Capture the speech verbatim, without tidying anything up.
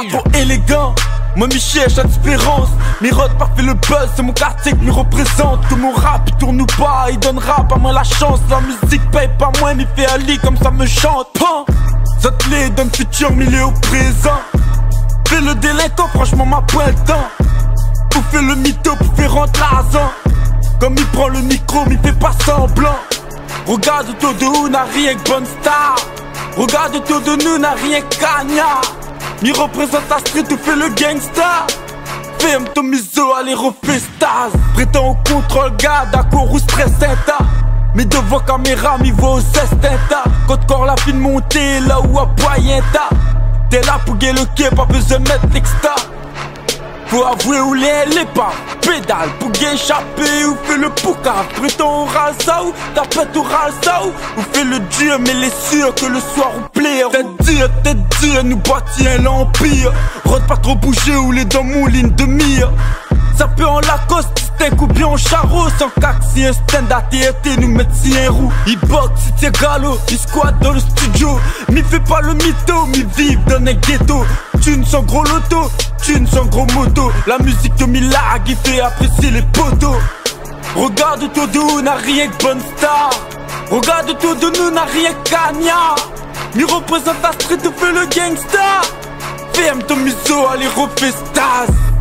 trop élégant. Moi m'y cherche à différence. Mirod pas fait le buzz, c'est mon quartier qui me représente. Tout mon rap il tourne ou pas, il donnera pas moins la chance. La musique paye pas moins, mais fait Ali comme ça me chante. Pan, ça te les donne futur, milieu au présent. Fais le délinquant, franchement m'a pas le temps. Pour faire le mytho, pour faire rentrer l'argent. Comme il prend le micro, mais il fait pas semblant. Regarde autour de nous, n'a rien que bonne star. Regarde autour de nous, n'a rien que cagnard. Mi représente la street, tout fait le gangsta. Ferme ton miso, allez refais stase. Prétend au contrôle, garde à court ou stress inta. Mais devant caméra, mi voit aux estinta. Quand corps la fine montée, là où à Poyenta. T'es là pour guer le quai, pas besoin de mettre l'exta. Faut avouer où les les pas. Pédale pour guer échapper ou fait le poucave. Prétend on râle ça ou tapette ou râle ça ou ou fait le dur mais les sûrs que le soir ou plaire. Tête dire, tête dire, nous bâtir l'empire. Rôde pas trop bouger ou les dents mouline de mire. Ça peut en Lacoste, steak ou bien en charreau. Sans cac si un stand à T R T nous met si un roux. Il boxe si t'es galop, il squatte dans le studio. Mi fait pas le mytho, mi vive dans un ghetto. Thune sans gros loto, thune sans gros moto. La musique que mi largue, il fait apprécier les poteaux. Regarde autour de nous, n'a rien que bonne star. Regarde autour de nous, n'a rien que cagnard. Mi représente la street, tout fait le gangsta. Ferme ton museau, allez refais stase.